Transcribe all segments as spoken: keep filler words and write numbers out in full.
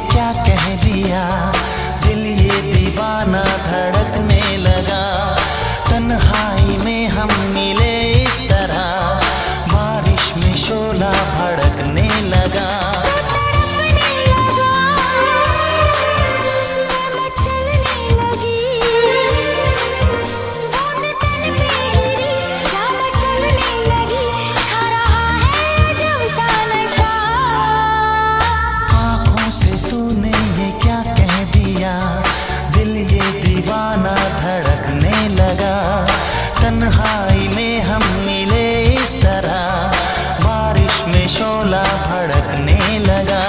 क्या कह दिया, दिल ये दीवाना धड़कने लगा। तन्हाई में हम मिले इस तरह, बारिश में शोला भड़कने लगा। तन्हाई में हम मिले इस तरह, बारिश में शोला भड़कने लगा।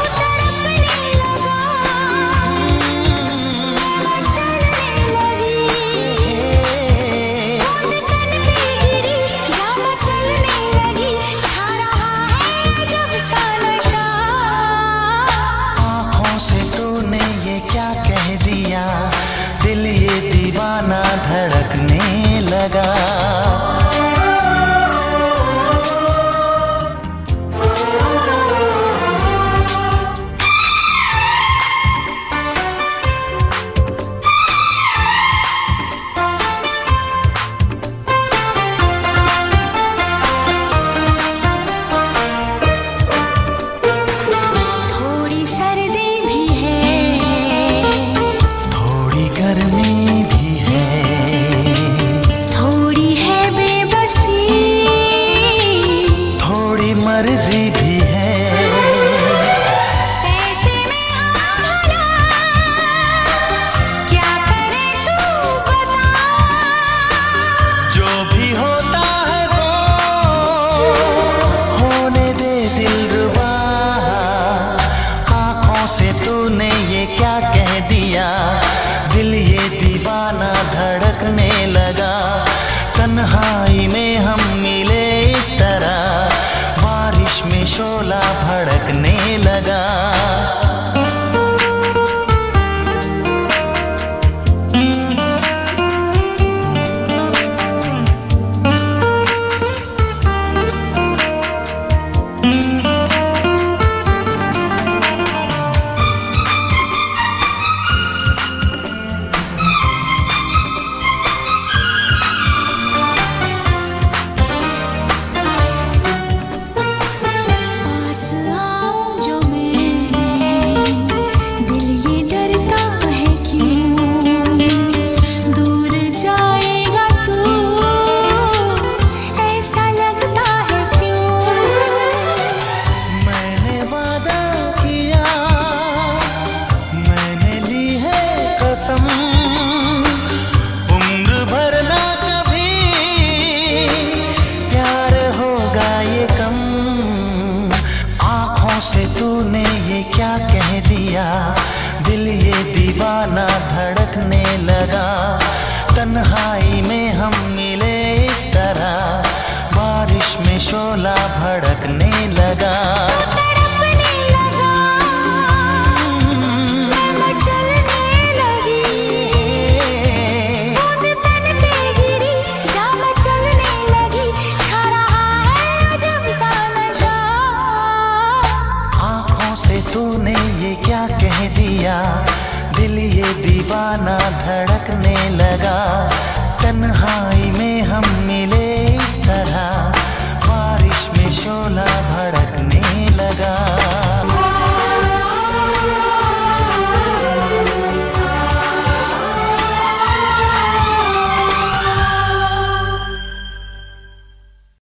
आँखों से तूने ये क्या कह दिया, दिल ये दीवाना धड़कने लगा। थोड़ी सर्दी भी है, थोड़ी गर्मी भी है, मर्जी भी है। ऐसे में हम भला क्या करें तू बता। जो भी होता है वो होने दे दिलरुबा। आँखों से तूने ये क्या कह दिया, दिल ये दीवाना धड़कने लगा। तन्हाई में हम मिले इस तरह, बारिश में शोला भड़कने लगा। उम्र भर ना कभी प्यार होगा ये कम। आँखों से तूने ये क्या कह दिया, दिल ये दीवाना धड़कने लगा। तन्हाई में हम मिले इस तरह, बारिश में शोला भड़कने लगा। तूने ये क्या कह दिया, दिल ये दीवाना धड़कने लगा। तन्हाई में हम मिले